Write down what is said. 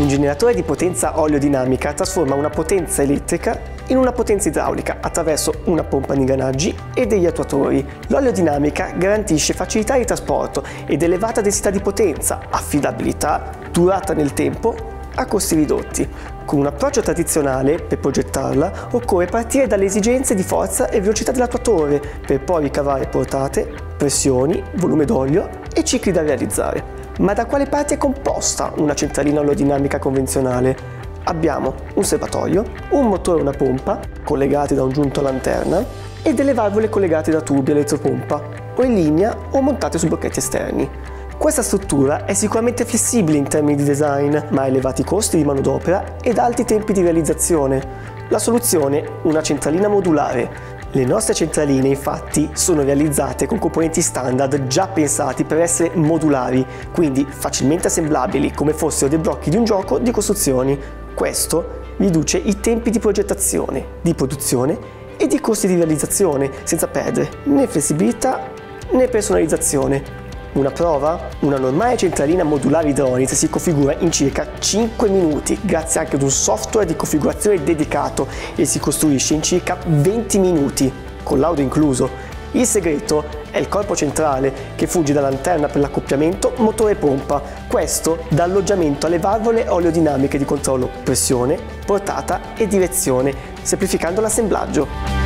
Un generatore di potenza oleodinamica trasforma una potenza elettrica in una potenza idraulica attraverso una pompa di ingranaggi e degli attuatori. L'oleodinamica garantisce facilità di trasporto ed elevata densità di potenza, affidabilità, durata nel tempo a costi ridotti. Con un approccio tradizionale, per progettarla, occorre partire dalle esigenze di forza e velocità dell'attuatore, per poi ricavare portate, pressioni, volume d'olio e cicli da realizzare. Ma da quale parte è composta una centralina oleodinamica convenzionale? Abbiamo un serbatoio, un motore e una pompa, collegati da un giunto a lanterna, e delle valvole collegate da tubi a elettropompa, o in linea o montate su blocchetti esterni. Questa struttura è sicuramente flessibile in termini di design, ma ha elevati costi di manodopera ed alti tempi di realizzazione. La soluzione? Una centralina modulare. Le nostre centraline infatti sono realizzate con componenti standard già pensati per essere modulari, quindi facilmente assemblabili come fossero dei blocchi di un gioco di costruzioni. Questo riduce i tempi di progettazione, di produzione e di costi di realizzazione, senza perdere né flessibilità né personalizzazione. Una prova? Una normale centralina modulare Hydronics si configura in circa 5 minuti grazie anche ad un software di configurazione dedicato e si costruisce in circa 20 minuti, con l'auto incluso. Il segreto è il corpo centrale che funge da lanterna per l'accoppiamento motore-pompa. Questo dà alloggiamento alle valvole oleodinamiche di controllo pressione, portata e direzione, semplificando l'assemblaggio.